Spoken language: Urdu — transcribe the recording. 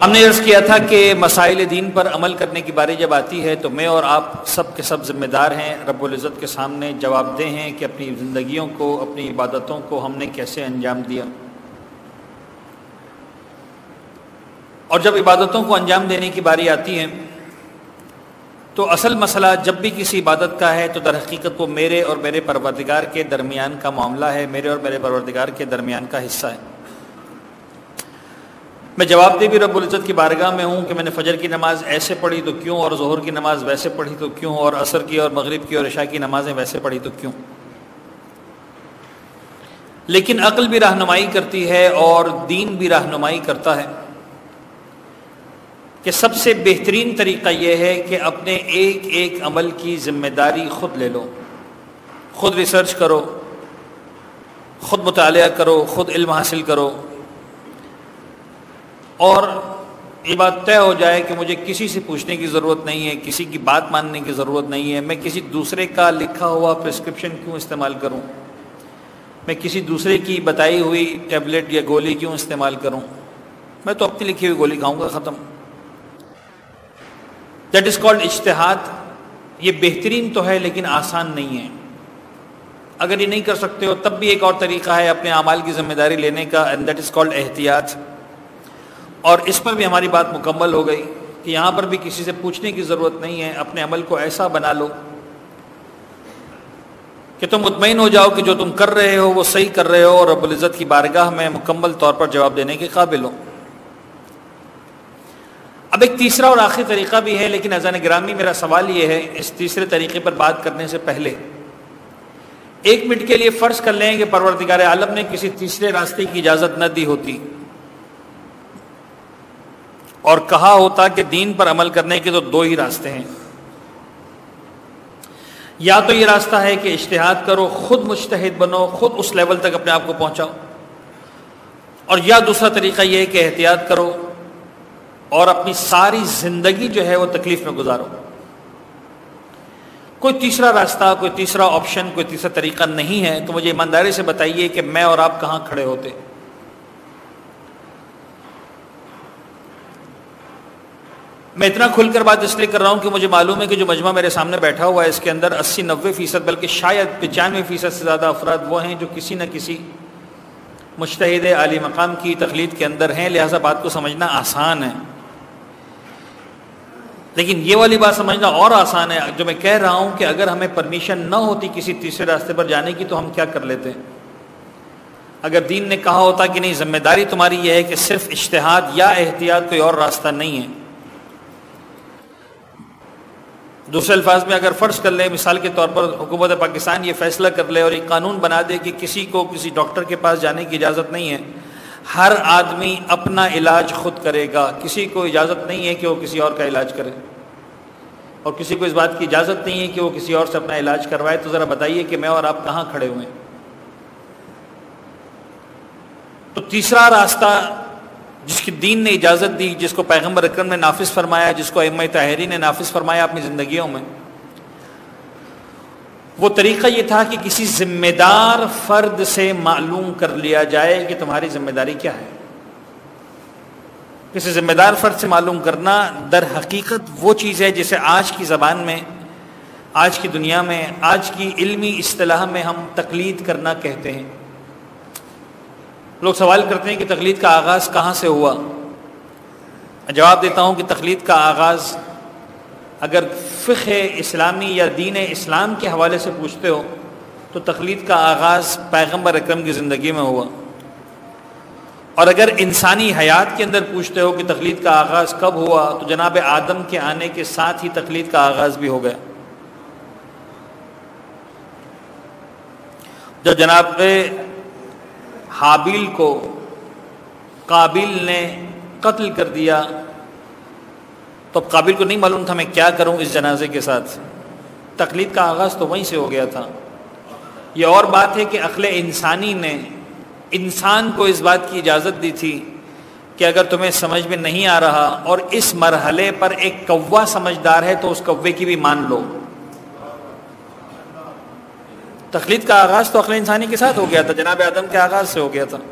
ہم نے عرض کیا تھا کہ مسائل دین پر عمل کرنے کی باری جب آتی ہے تو میں اور آپ سب کے سب ذمہ دار ہیں، رب العزت کے سامنے جواب دہ ہیں کہ اپنی زندگیوں کو، اپنی عبادتوں کو ہم نے کیسے انجام دیا۔ اور جب عبادتوں کو انجام دینے کی باری آتی ہے تو اصل مسئلہ جب بھی کسی عبادت کا ہے تو در حقیقت وہ میرے اور میرے پروردگار کے درمیان کا معاملہ ہے، میرے اور میرے پروردگار کے درمیان کا حصہ ہے۔ میں جواب دے بھی رب العزت کی بارگاہ میں ہوں کہ میں نے فجر کی نماز ایسے پڑھی تو کیوں، اور ظہر کی نماز ویسے پڑھی تو کیوں، اور عصر کی اور مغرب کی اور عشاء کی نمازیں ویسے پڑھی تو کیوں۔ لیکن عقل بھی رہنمائی کرتی ہے اور دین بھی رہنمائی کرتا ہے کہ سب سے بہترین طریقہ یہ ہے کہ اپنے ایک ایک عمل کی ذمہ داری خود لے لو، خود ریسرچ کرو، خود مطالعہ کرو، خود علم حاصل کرو، اور یہ بات طے ہو جائے کہ مجھے کسی سے پوچھنے کی ضرورت نہیں ہے، کسی کی بات ماننے کی ضرورت نہیں ہے، میں کسی دوسرے کا لکھا ہوا پرسکرپشن کیوں استعمال کروں، میں کسی دوسرے کی بتائی ہوئی ٹیبلٹ یا گولی کیوں استعمال کروں، میں تو اپنی لکھی ہوئی گولی کھاؤں گا، ختم۔ دیٹ از کالڈ اجتہاد۔ یہ بہترین تو ہے لیکن آسان نہیں ہے۔ اگر یہ نہیں کر سکتے ہو تب بھی ایک اور طریقہ ہے اپنے اعمال کی ذمہ داری لینے کا، اینڈ دیٹ از کالڈ احتیاط۔ اور اس پر بھی ہماری بات مکمل ہو گئی کہ یہاں پر بھی کسی سے پوچھنے کی ضرورت نہیں ہے، اپنے عمل کو ایسا بنا لو کہ تم مطمئن ہو جاؤ کہ جو تم کر رہے ہو وہ صحیح کر رہے ہو اور رب العزت کی بارگاہ میں مکمل طور پر جواب دینے کے قابل ہو۔ اب ایک تیسرا اور آخری طریقہ بھی ہے، لیکن عزیزان گرامی میرا سوال یہ ہے اس تیسرے طریقے پر بات کرنے سے پہلے ایک منٹ کے لیے فرض کر لیں کہ پروردگار عالم نے کسی تیسرے راستے کی اجازت نہ دی ہوتی اور کہا ہوتا کہ دین پر عمل کرنے کے تو دو ہی راستے ہیں، یا تو یہ راستہ ہے کہ اجتہاد کرو، خود مجتہد بنو، خود اس لیول تک اپنے آپ کو پہنچاؤ، اور یا دوسرا طریقہ یہ ہے کہ احتیاط کرو اور اپنی ساری زندگی جو ہے وہ تکلیف میں گزارو۔ کوئی تیسرا راستہ، کوئی تیسرا آپشن، کوئی تیسرا طریقہ نہیں ہے تو مجھے ایمانداری سے بتائیے کہ میں اور آپ کہاں کھڑے ہوتے؟ میں اتنا کھل کر بات اس لیے کر رہا ہوں کہ مجھے معلوم ہے کہ جو مجمع میرے سامنے بیٹھا ہوا ہے اس کے اندر 80-90% بلکہ شاید 95% سے زیادہ افراد وہ ہیں جو کسی نہ کسی مجتہد عالی مقام کی تقلید کے اندر ہیں، لہٰذا بات کو سمجھنا آسان ہے۔ لیکن یہ والی بات سمجھنا اور آسان ہے جو میں کہہ رہا ہوں کہ اگر ہمیں پرمیشن نہ ہوتی کسی تیسرے راستے پر جانے کی تو ہم کیا کر لیتے؟ اگر دین نے کہا ہوتا کہ نہیں، ذمہ داری تمہاری یہ ہے کہ صرف اجتہاد یا احتیاط، کوئی اور راستہ نہیں ہے۔ دوسرے الفاظ میں اگر فرض کر لیں، مثال کے طور پر حکومت پاکستان یہ فیصلہ کر لے اور ایک قانون بنا دے کہ کسی کو کسی ڈاکٹر کے پاس جانے کی اجازت نہیں ہے، ہر آدمی اپنا علاج خود کرے گا، کسی کو اجازت نہیں ہے کہ وہ کسی اور کا علاج کرے، اور کسی کو اس بات کی اجازت نہیں ہے کہ وہ کسی اور سے اپنا علاج کروائے، تو ذرا بتائیے کہ میں اور آپ کہاں کھڑے ہوئے ہیں؟ تو تیسرا راستہ جس کی دین نے اجازت دی، جس کو پیغمبر اکرم نے نافذ فرمایا، جس کو ائمہ طاہرین نے نافذ فرمایا اپنی زندگیوں میں، وہ طریقہ یہ تھا کہ کسی ذمہ دار فرد سے معلوم کر لیا جائے کہ تمہاری ذمہ داری کیا ہے۔ کسی ذمہ دار فرد سے معلوم کرنا در حقیقت وہ چیز ہے جسے آج کی زبان میں، آج کی دنیا میں، آج کی علمی اصطلاح میں ہم تقلید کرنا کہتے ہیں۔ لوگ سوال کرتے ہیں کہ تقلید کا آغاز کہاں سے ہوا؟ جواب دیتا ہوں کہ تقلید کا آغاز اگر فقہ اسلامی یا دین اسلام کے حوالے سے پوچھتے ہو تو تقلید کا آغاز پیغمبر اکرم کی زندگی میں ہوا، اور اگر انسانی حیات کے اندر پوچھتے ہو کہ تقلید کا آغاز کب ہوا تو جناب آدم کے آنے کے ساتھ ہی تقلید کا آغاز بھی ہو گیا۔ جب جناب حابیل کو قابیل نے قتل کر دیا تو اب قابیل کو نہیں معلوم تھا میں کیا کروں اس جنازے کے ساتھ، تقلید کا آغاز تو وہیں سے ہو گیا تھا۔ یہ اور بات ہے کہ عقل انسانی نے انسان کو اس بات کی اجازت دی تھی کہ اگر تمہیں سمجھ میں نہیں آ رہا اور اس مرحلے پر ایک کوا سمجھدار ہے تو اس کوے کی بھی مان لو۔ تقلید کا آغاز تو عقل انسانی کے ساتھ ہو گیا تھا، جناب آدم کے آغاز سے ہو گیا تھا۔